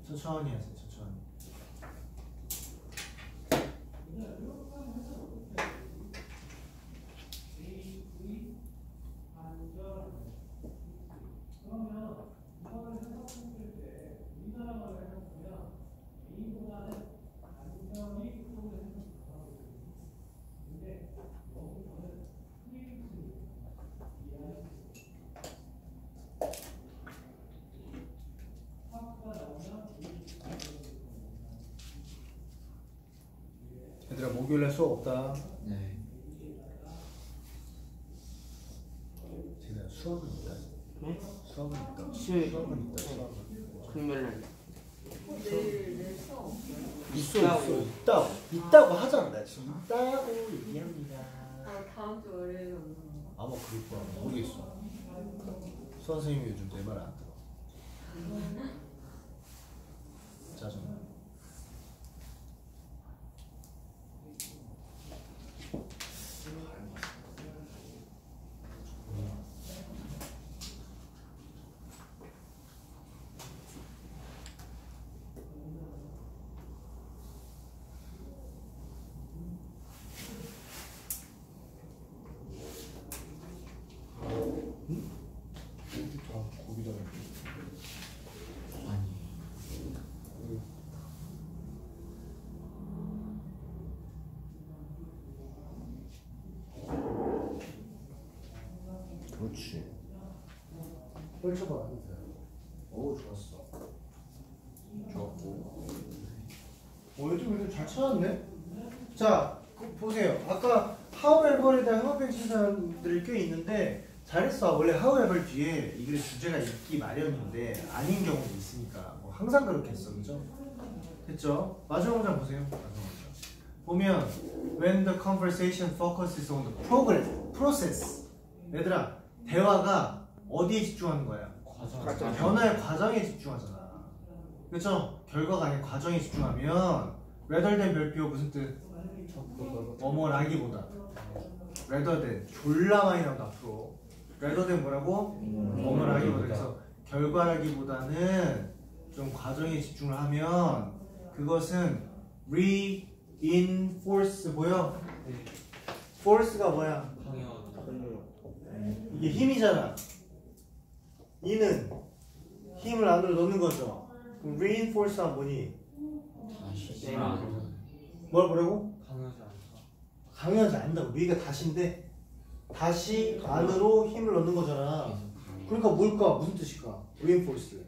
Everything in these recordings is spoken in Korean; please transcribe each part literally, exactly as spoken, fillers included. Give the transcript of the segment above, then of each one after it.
천천히 하세요. 천천히. 얘들아 목요일에 수업 없다. 네. 제가 수업은 있다. 네? 수업은 있다. 수요일. 수업은 있다. 수업은. 금요일날. 내일 내일 수업 없어요? 있어 있다고. 있어 있다고 있다고 하잖아. 나 지금 있다고 얘기합니다. 아 다음 주 월요일에 오는 건가? 아마 그럴 거야. 모르겠어. 선생님이 요즘 내 말 안 들어. 짜증나. 그렇지. 펼쳐봐. 오 좋았어. 좋았고. 어 요즘 요즘 잘 찾았네. 자 그, 보세요. 아까 하우에버에 대한 협업해주신 사람들이 꽤 있는데 잘했어. 원래 하우에버 뒤에 이게 주제가 있기 마련인데 아닌 경우도 있으니까 뭐 항상 그렇게 했어, 그죠? 됐죠? 마지막 문장 보세요. 마지막 문장. 보면 when the conversation focuses on the progress, process. 얘들아 대화가 어디에 집중하는 거야? 과정. 변화의 과정에 집중하잖아. 그렇죠? 결과가 아닌 과정에 집중하면 rather than 별표 무슨 뜻? 뭐뭐라기보다 rather than 졸라 많이 나온다 앞으로. rather than 뭐라고? 뭐뭐라기보다. 그래서 결과라기보다는 좀 과정에 집중을 하면 그것은 reinforce 뭐야? force가 뭐야? 이게 힘이잖아. 이는 힘을 안으로 넣는 거죠. 그럼 reinforce가 뭐니? 다시. 뭘 보라고? 강하지 않다. 강요하지 않는다고. 우리가 다시인데 다시 안으로 힘을 넣는 거잖아. 그러니까 뭘까? 무슨 뜻일까? reinforce.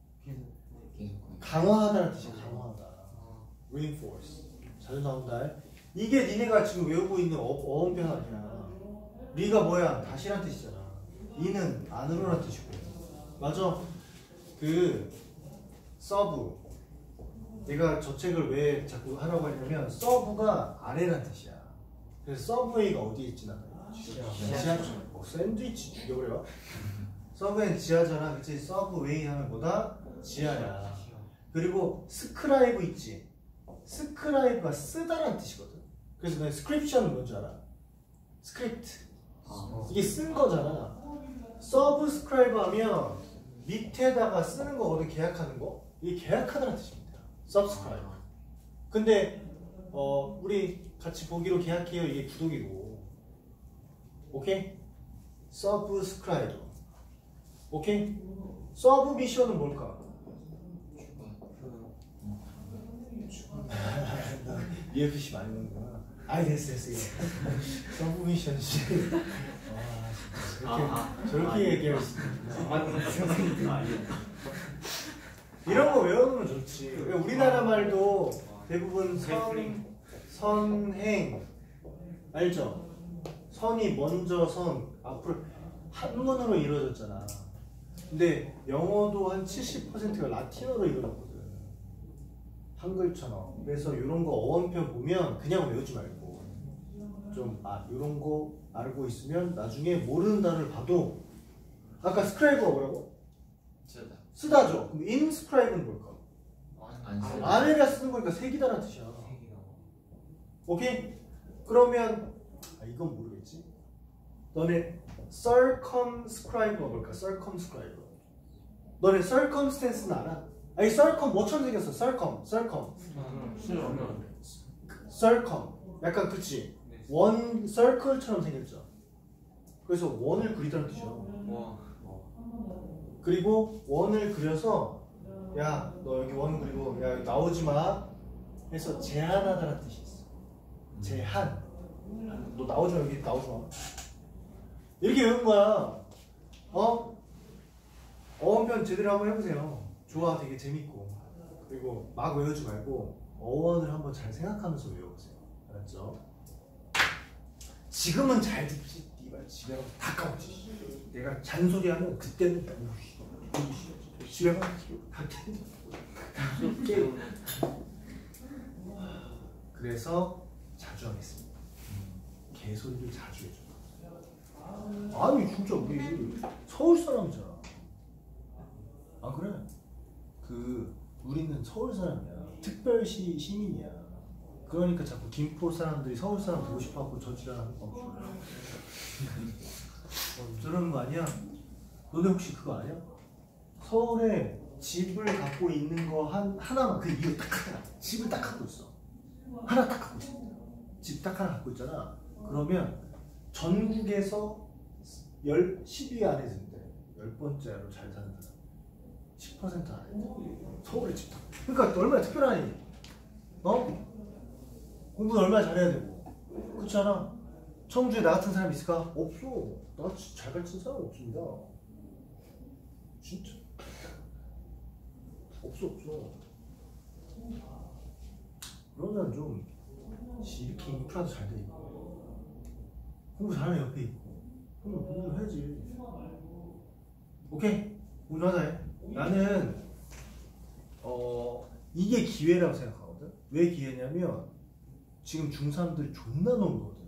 강화하다는 뜻이야. 강화하다. reinforce. 자주 나온다. 이게 니네가 지금 외우고 있는 어, 어원편 아니야. 리가 뭐야? 다시란 뜻이잖아. 이는 안으로란 뜻이고. 맞아. 그 서브. 내가 저 책을 왜 자꾸 하라고 하냐면 서브가 아래란 뜻이야. 그래서 서브웨이가 어디에 있지 나는? 지하철. 뭐 샌드위치 죽여버려. 서브웨이는 지하잖아. 그치? 서브웨이 하면 뭐다? 지하야. 그리고 스크라이브 있지? 스크라이브가 쓰다란 뜻이거든. 그래서 내 스크립션은 뭔지 알아? 스크립트. 이게 쓴 거잖아. 서브스크라이브 하면 밑에다가 쓰는 거거든. 계약하는 거. 이게 계약하다는 뜻입니다. 서브스크라이브. 근데 어 우리 같이 보기로 계약해요. 이게 구독이고. 오케이? 서브스크라이브. 오케이? 서브 미션은 뭘까? 유에프씨 많이 넣는구나. 아이 됐어 됐어. 서브 미션 씨. 와 저렇게 저렇게 얘기할 수 있나? 이런 거 외워두면 좋지. 우리나라 말도 대부분 선, 선행 알죠? 선이 먼저 선 앞으로 한문으로 이루어졌잖아. 근데 영어도 한 칠십 퍼센트가 라틴어로 이루어졌거든. 한글처럼. 그래서 이런 거 어원표 보면 그냥 외우지 말고 좀 아 이런 거 알고 있으면 나중에 모르는 단어를 봐도 아까 스크라이브가 뭐라고? 쓰다. 쓰다죠. 그럼 인스크라이브는 뭘까? 안 쓰다. 아내가 쓰는 거니까 색이다라는 뜻이야. 오케이? 그러면 아 이건 모르겠지. 너네 circumscribe가 뭘까? circumscribe. 너네 circumstance는 알아? 아니 썰컴 뭐처럼 생겼어? 썰컴 썰컴 썰컴 약간 그치? 원 서클처럼 생겼죠. 그래서 원을 그리다는 뜻이야. 와. 그리고 원을 그려서 야 너 여기 원 그리고 야 여기 나오지 마 해서 제한하다는 뜻이 있어. 제한. 너 나오지 마 여기 나오지 마. 이렇게 외운 거야. 어? 어원편 제대로 한번 해보세요. 좋아, 되게 재밌고. 그리고 막 외우지 말고 어원을 한번 잘 생각하면서 외워보세요. 알았죠? 지금은 잘 듣지. 네가 집에 가서 다 까먹지. 내가 잔소리하면 그때는 집에 가서 다 깨. 그래서 자주 하겠습니다. 개소리를 자주 해줘. 아니 진짜 우리 서울 사람이잖아. 아 그래? 그 우리는 서울 사람이야. 특별시 시민이야. 그러니까 자꾸 김포 사람들이 서울 사람 보고 싶어하고 저 지랄하는 거 없어. 어, 저러는 거 아니야? 너네 혹시 그거 아니야? 서울에 집을 갖고 있는 거 한 하나만 그 이유 딱 하나. 집을 딱 갖고 있어. 하나 딱 갖고 있어. 집 딱 하나 갖고 있잖아. 그러면 전국에서 열, 십 위 안에 든대. 열 번째로 잘 사는 사람. 십 퍼센트 안에 든대. 서울에 집 딱. 그러니까 얼마나 특별하니? 어? 공부는 얼마나 잘해야 되고. 그렇지 않아? 청주에 나 같은 사람 있을까? 없어. 나 잘 가르친 사람 없습니다. 진짜. 없어 없어. 그러면 좀 이렇게 인프라도 잘 돼 있고 공부 잘하는 옆에 있고 그럼 공부를 해야지. 오케이? 공부 하자 해. 나는 어 이게 기회라고 생각하거든. 왜 기회냐면 지금 중삼들 존나 놀거든.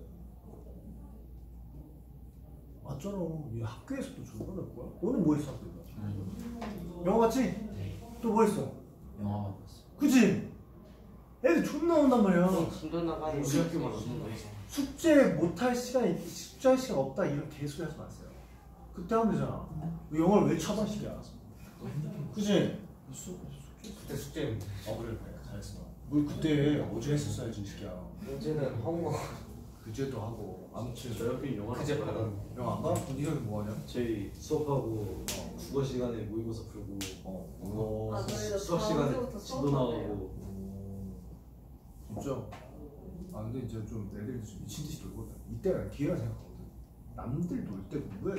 맞잖아. 이 학교에서도 존나 놀 거야. 너는 뭐 했어 학교에서? 영화 봤지? 또 뭐 했어? 영화 봤어. 그치? 애들 존나 온단 말이야. 진도 나가는 우리 학교만 숙제 못할 시간이 숙제할 시간 없다 이런 개소리 하지 마세요. 그때 하면 되잖아. 왜 영어를 왜 쳐방식이야? 그치? 그때 숙제 어 그래 그래 잘했어. 뭘 그때 어제 했었어야지 이 새끼야. 문제는 한국 그제도 하고 아무튼 저 옆에 영화 그제 받았는데. 영화 안 가? 니가 뭐 하냐? 저희 수업하고 어, 국어 시간에 모의고사 풀고 어. 어, 아, 저희도 수업 다음 시간에 주부터 진도 수업하네요. 나오고 진짜? 아 근데 이제 좀 애들이 좀 미친 듯이 놀거든. 이때가 기회라 생각하거든. 남들 놀 때 공부해야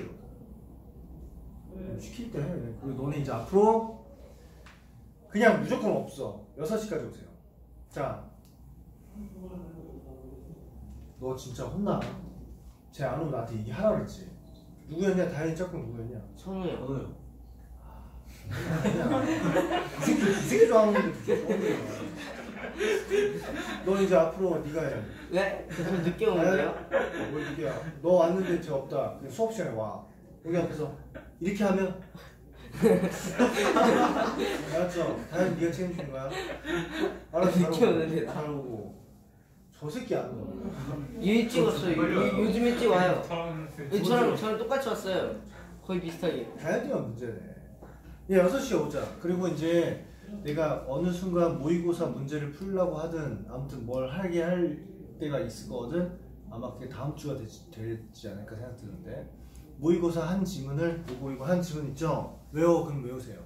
되거든. 시킬 때 해. 그리고 너네 이제 앞으로 그냥 무조건 없어. 여섯 시까지 오세요. 자, 너 진짜 혼나. 쟤 안 오면 나한테 얘기하라 그랬지. 누구였냐? 다현이 짝꿍 누구였냐? 성우요. 저는요. 아니야. 이 새끼, 이 새끼 좋아하는데 너 이제 앞으로 네가 해. 네? 저 늦게 오는데요? 뭘 이게 너 왔는데 쟤 없다. 그냥 수업 시간에 와. 여기 앞에서 이렇게 하면 알았죠? 다현 네가 책임지는 거야. 알았어. 늦게 오는데 나. 잘 오고. 저 새끼 안 와. 일찍 왔어요. 요- 요즘 일찍 와요. 네, 저랑 저랑 똑같이 왔어요. 거의 비슷하게. 다현이가 문제네. 예, 여섯 시에 오자. 그리고 이제 내가 어느 순간 모의고사 문제를 풀려고 하든 아무튼 뭘 하게 할 때가 있을 거거든. 아마 그게 다음 주가 되지, 되지 않을까 생각 드는데 모의고사 한 지문을 요거 이거 한 지문 있죠? 외워. 그럼 외우세요.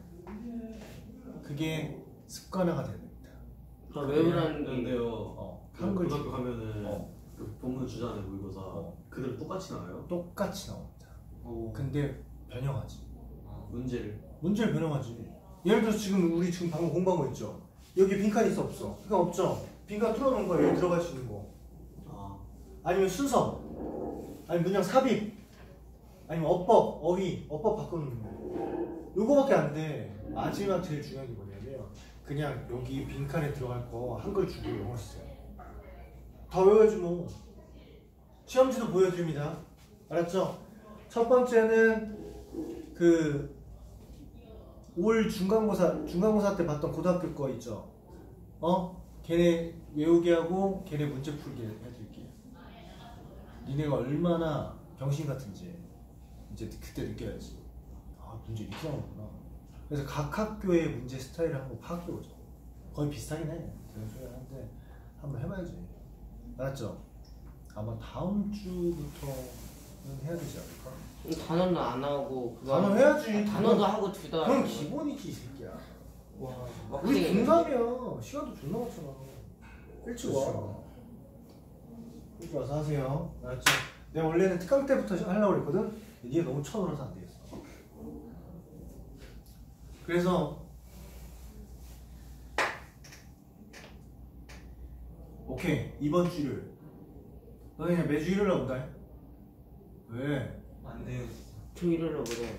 그게 습관화가 됩니다. 아, 외우라는 게 근데요. 어, 그 한글 고등학교 가면은 어. 그 본문 주잖아요 모의고사. 어. 그대로 똑같이 나와요? 똑같이 나옵니다. 어. 근데 변형하지. 문제를. 문제를 변형하지. 예를 들어서 지금 우리 지금 방금 공부한 거 있죠? 여기 빈칸 있어 없어? 빈칸 없죠? 빈칸 뚫어놓은 거야. 여기 들어갈 수 있는 거. 아. 아니면 순서, 아니면 문장 삽입, 아니면 어법, 어휘, 어법 바꾸는 거. 요거밖에 안 돼. 마지막 제일 중요한 게 뭐냐면 그냥 여기 빈칸에 들어갈 거 한글 주고 영어 쓰세요. 다 외워야지 뭐. 시험지도 보여드립니다. 알았죠? 첫 번째는 그 올 중간고사 중간고사 때 봤던 고등학교 거 있죠? 어? 걔네 외우게 하고 걔네 문제 풀게 해드릴게요. 니네가 얼마나 병신 같은지 이제 그때 느껴야지. 아 문제 이렇게 나오는구나. 그래서 각 학교의 문제 스타일을 한번 파악해보자. 거의 비슷하긴 해. 대소리 하는데 한번 해봐야지. 알았죠? 아마 다음 주부터는 해야 되지 않을까? 단어는 안 하고 그거 단어 해야지. 단어도 하고 둘 다. 그건 기본이지 이 새끼야. 와. 우리 막상 분담이야. 시간도 존나 많잖아. 일찍 와. 일찍 와서 하세요. 알았죠? 내가 원래는 특강 때부터 하려고 그랬거든? 니가 너무 쳐들어서 안 되겠어. 그래서 오케이. 이번 주를 너 그냥 매주 일요일 날 온다 해? 왜? 안 돼요. 저 일요일에 보래.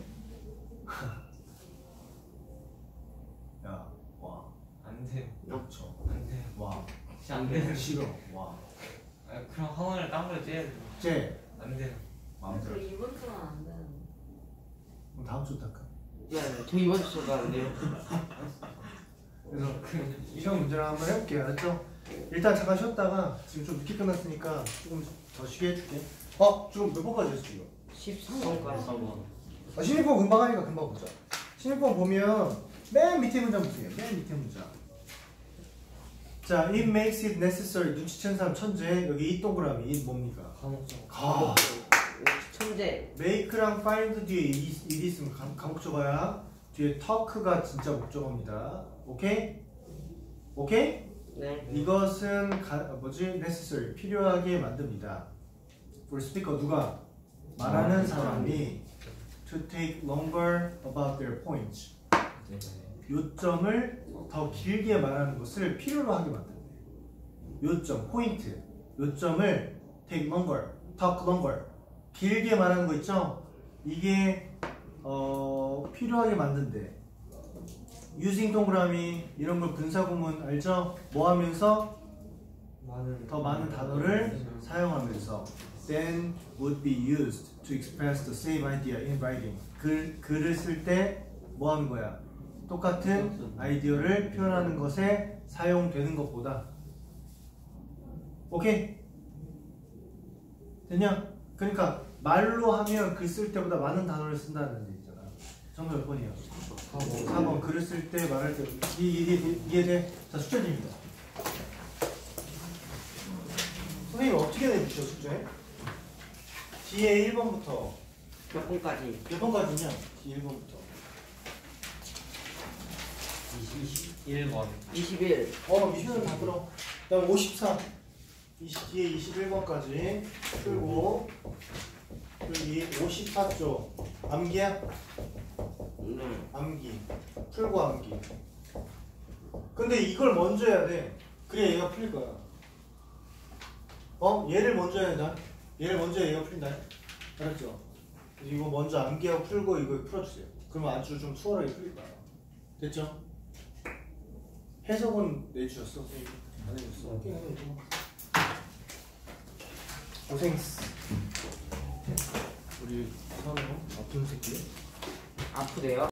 야, 와. 안 돼요. 그렇죠. 안 돼요. 와. 진짜 안 돼요. 싫어. 와. 아, 그럼 학원을 딴 걸 째야 돼요. 쟤. 안 돼요. 마음대로. 저 이번 주는 안 되는데. 그럼 다음 주 탈까? 네, 저 이번 주가 안 돼요. 그래서 이 시험 문제를 한번 해볼게요. 알았죠? 일단 잠깐 쉬었다가 지금 좀 늦게 끝났으니까 조금 더 쉬게 해줄게. 어? 지금 몇 번까지 했어 지금? 십삼 번까지. 아, 십육 번 금방 하니까 금방 보자. 십육 번 보면 맨 밑에 문장 보세요. 맨 밑에 문장. 자, it makes it necessary. 눈치챈 사람 천재. 여기 이 동그라미 이 뭡니까? 과목적. 가. 천재. make랑 find 뒤에 it, it 있으면 감, 감목적어야. 뒤에 talk가 진짜 목적어입니다. 오케이? 오케이? 네. 이것은 가, 뭐지? necessary. 필요하게 만듭니다. for speaker 누가? 말하는 사람이 to take longer about their points. 네. 요점을 더 길게 말하는 것을 필요로 하게 만든대. 요점, 포인트. 요점을 take longer, talk longer. 길게 말하는 거 있죠? 이게 어, 필요하게 만든대. using 동그라미 이런 걸 분사구문 알죠? 뭐 하면서? 많은 더 많은 단어를 사용하면서 then would be used to express the same idea in writing. 글, 글을 쓸 때 뭐 하는 거야? 똑같은 아이디어를 표현하는 것에 사용되는 것보다. 오케이? 됐냐? 그러니까 말로 하면 글 쓸 때보다 많은 단어를 쓴다는 얘기잖아. 정답 몇 번이에요? 사 번. 글을 쓸 때 말할 때 이해, 이해, 이해돼? 자, 숙제 드립니다. 선생님 어떻게 내주셔 숙제? 뒤에 일 번부터 몇 번까지? 몇 번까지냐? 뒤에 일 번부터 이십일 번. 이십일. 어 미션을 다 들어. 그다음 오십사 이십, 뒤에 이십일 번까지 풀고 여기 오십사 쪽 암기야? 네. 암기 풀고 암기. 근데 이걸 먼저 해야 돼. 그래야 얘가 풀릴 거야. 어? 얘를 먼저 해야 된다. 얘를 먼저 해야 얘가 풀린다. 알았죠? 그래서 이거 먼저 암기하고 풀고 이거 풀어주세요. 그러면 아주 좀 수월하게 풀릴 거야. 됐죠? 해석은 내주셨어? 선생님? 안 해줬어? 오케이, 해줘. 고생했어. 우리 선우 아픈 새끼. 아프대요?